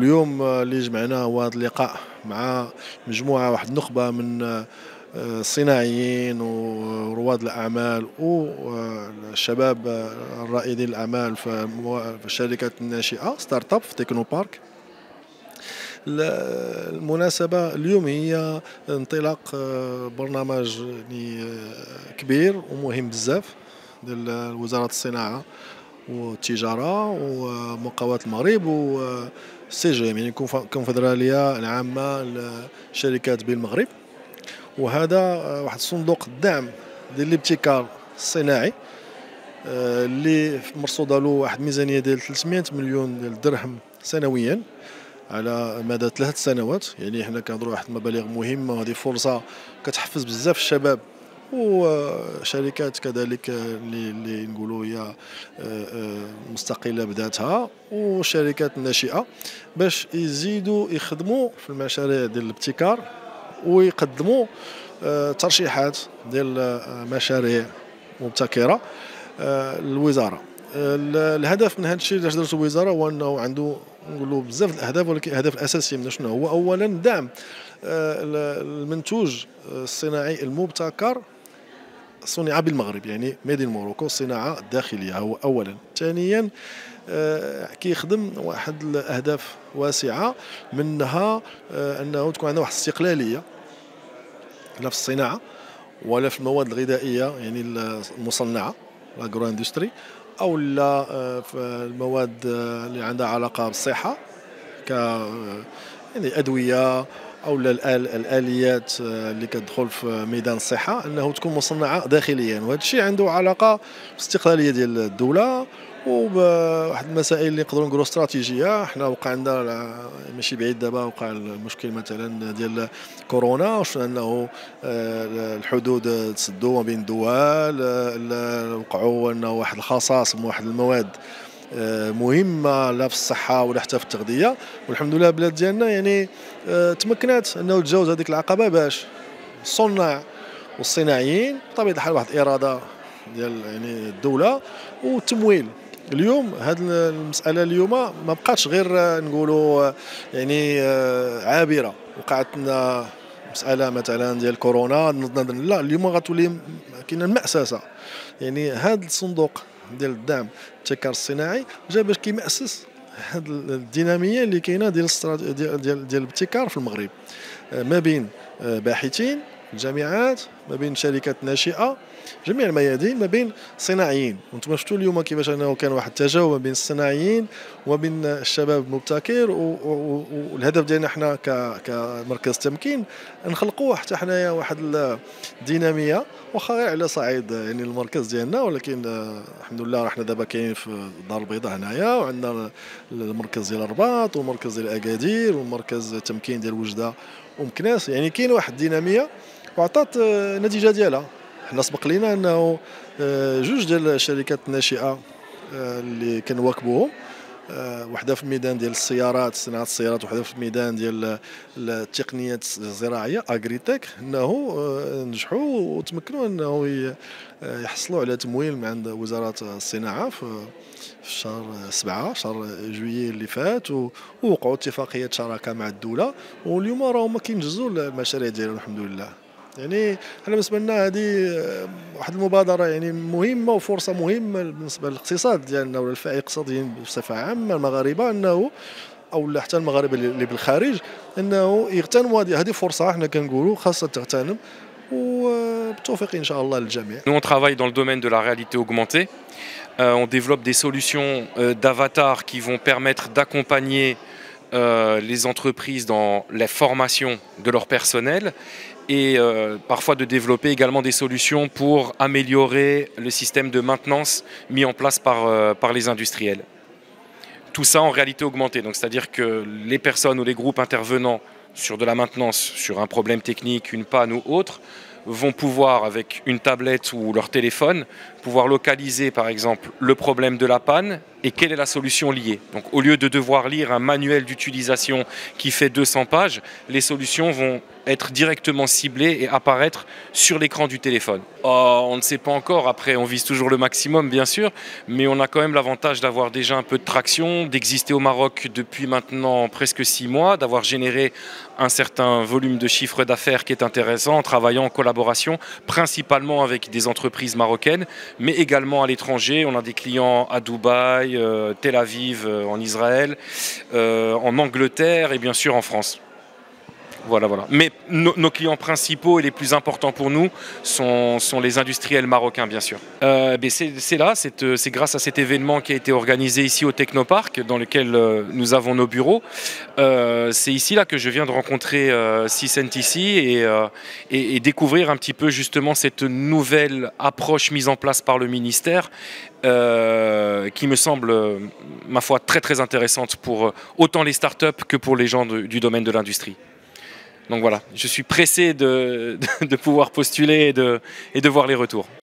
اليوم اللي جمعنا هو هذا اللقاء مع مجموعة واحد النخبة من الصناعيين ورواد الأعمال والشباب الرائدين الأعمال في الشركات الناشئة ستارت اب في تكنو بارك. المناسبة اليوم هي انطلاق برنامج يعني كبير ومهم بزاف ديال وزارة الصناعة والتجارة ومقاولات المغرب والسي جي ام، يعني الكونفدرالية العامة لشركات بالمغرب. وهذا واحد صندوق الدعم ديال الابتكار الصناعي اللي مرصوده له واحد الميزانية ديال 300 مليون ديال الدرهم سنويا على مدى 3 سنوات. يعني حنا كنهضروا واحد المبالغ مهمة، وهذه فرصة كتحفز بزاف الشباب وشركات كذلك اللي نقولوا هي مستقلة بذاتها وشركات ناشئة باش يزيدوا يخدموا في المشاريع ديال الابتكار ويقدموا ترشيحات ديال مشاريع مبتكرة للوزارة. الهدف من هذا الشيء اللي درته الوزارة هو انه عنده نقولوا بزاف الاهداف، ولكن الهدف الاساسي منه شنو هو؟ اولا دعم المنتوج الصناعي المبتكر صنع بالمغرب، يعني ميدين موروكو، الصناعه الداخليه هو اولا. ثانيا كيخدم واحد الاهداف واسعه، منها انه تكون عندنا واحد الاستقلاليه لا في الصناعه ولا في المواد الغذائيه يعني المصنعه لاغرو اندستري، او لا في المواد اللي عندها علاقه بالصحه ك يعني ادويه او الاليات اللي كتدخل في ميدان الصحه، انه تكون مصنعه داخليا. وهذا الشيء عنده علاقه بالاستقلاليه ديال الدوله وبواحد المسائل اللي نقدروا نقولوا استراتيجيه. حنا وقع عندنا ماشي بعيد دابا وقع المشكل مثلا ديال كورونا، وشفنا انه الحدود تسدوا ما بين الدول، وقعوا انه واحد الخصاص من واحد المواد مهمه لا في الصحه ولا حتى في التغذيه. والحمد لله البلاد ديالنا يعني تمكنات انه تجاوز هذيك العقبه باش الصناع والصناعيين بطبيعه الحال واحد الاراده ديال يعني الدوله والتمويل. اليوم هذه المساله اليوم ما بقاتش غير نقولوا يعني عابره. وقعت لنا مساله مثلا ديال كورونا، لا اليوم غتولي كاينه المأسسه. يعني هذا الصندوق ديال الدعم الابتكار الصناعي جا باش كيمأسس هذه الديناميه اللي كاينه ديال ديال الابتكار في المغرب، ما بين باحثين الجامعات، ما بين شركات ناشئه، جميع الميادين، ما بين صناعيين. وانتم شفتوا اليوم كيفاش انه كان واحد التجاوب ما بين الصناعيين وما بين الشباب المبتكر. والهدف ديالنا حنا كمركز تمكين نخلقوا حتى حنايا واحد الديناميه، واخا غير على صعيد يعني المركز ديالنا، ولكن الحمد لله حنا دابا كاينين في الدار البيضاء هنايا، وعندنا المركز ديال الرباط والمركز ديال اكادير والمركز التمكين ديال وجده ومكناس. يعني كاين واحد الديناميه وعطات النتيجه ديالها. حنا سبق لينا انه جوج ديال الشركات الناشئه اللي كنواكبوهم، وحده في الميدان ديال السيارات، صناعه السيارات، وحده في الميدان ديال التقنيات الزراعيه اغريتك، انه نجحوا وتمكنوا انه يحصلوا على تمويل من عند وزاره الصناعه في شهر 7 شهر جويي اللي فات، ووقعوا اتفاقيه شراكه مع الدوله، واليوم راهم كينجزوا المشاريع ديالهم الحمد لله. يعني احنا بالنسبه لنا هذه واحد المبادره يعني مهمه وفرصه مهمه بالنسبه للاقتصاد ديالنا ولا الفئه الاقتصاديين بصفه عامه المغاربه، انه او حتى المغاربه اللي بالخارج انه يغتنموا هذه فرصه. احنا كنقولوا خاصه تغتنم وبالتوفيق ان شاء الله للجميع. Nous on travaille dans le domaine de la réalité augmentée. On développe des solutions d'avatar qui vont permettre d'accompagner les entreprises dans la formation de leur personnel et parfois de développer également des solutions pour améliorer le système de maintenance mis en place par les industriels. Tout ça en réalité augmentée, donc c'est-à-dire que les personnes ou les groupes intervenant sur de la maintenance, sur un problème technique, une panne ou autre, vont pouvoir, avec une tablette ou leur téléphone, pouvoir localiser par exemple le problème de la panne et quelle est la solution liée. Donc au lieu de devoir lire un manuel d'utilisation qui fait 200 pages, les solutions vont être directement ciblées et apparaître sur l'écran du téléphone. On ne sait pas encore, après on vise toujours le maximum bien sûr, mais on a quand même l'avantage d'avoir déjà un peu de traction, d'exister au Maroc depuis maintenant presque 6 mois, d'avoir généré un certain volume de chiffre d'affaires qui est intéressant en travaillant en collaboration principalement avec des entreprises marocaines, mais également à l'étranger. On a des clients à Dubaï, Tel Aviv en Israël, en Angleterre et bien sûr en France. Voilà. Mais nos clients principaux et les plus importants pour nous sont les industriels marocains, bien sûr. C'est grâce à cet événement qui a été organisé ici au Technopark, dans lequel nous avons nos bureaux. C'est ici là que je viens de rencontrer CCNTC et découvrir un petit peu justement cette nouvelle approche mise en place par le ministère qui me semble, ma foi, très très intéressante pour autant les startups que pour les gens du domaine de l'industrie. Donc voilà, je suis pressé de pouvoir postuler et de voir les retours.